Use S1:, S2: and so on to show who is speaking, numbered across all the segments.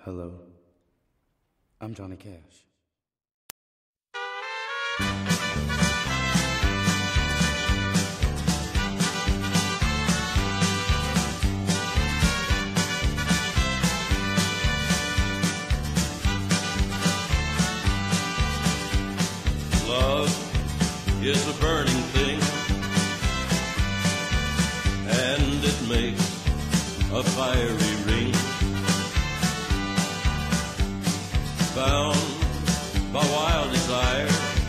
S1: Hello, I'm Johnny Cash.
S2: Love is a burning thing, and it makes a fiery ring. Bound by wild desire,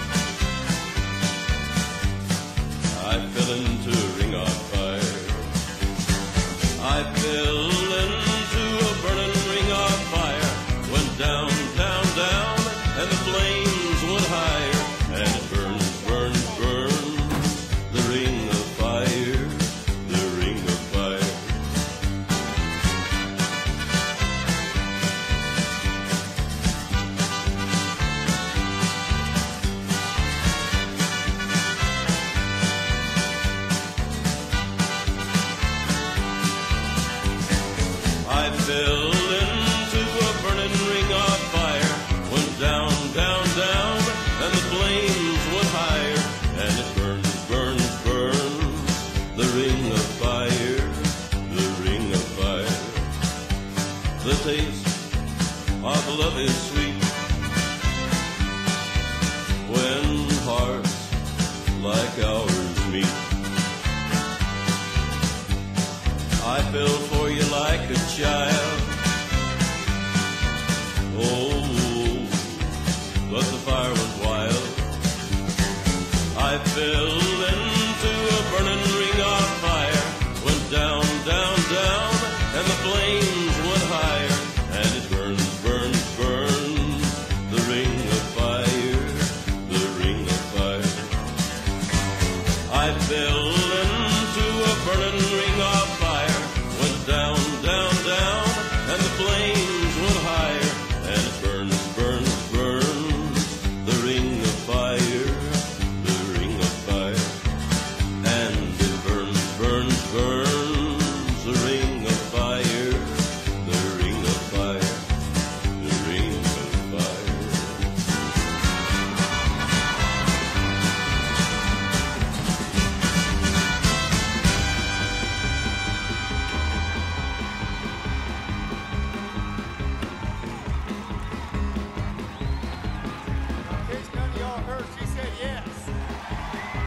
S2: I fell into a ring of fire. I fell into a burning ring of fire. Went down, down, down, and the flames went higher. And it burns, burns, burns, the ring of fire, the ring of fire. I fell into a burning ring of fire. Went down, down, down, and the flames went higher. And it burns, burns, burns, the ring of fire, the ring of fire. The taste of love is sweet when hearts like ours meet. I fell for you like a child.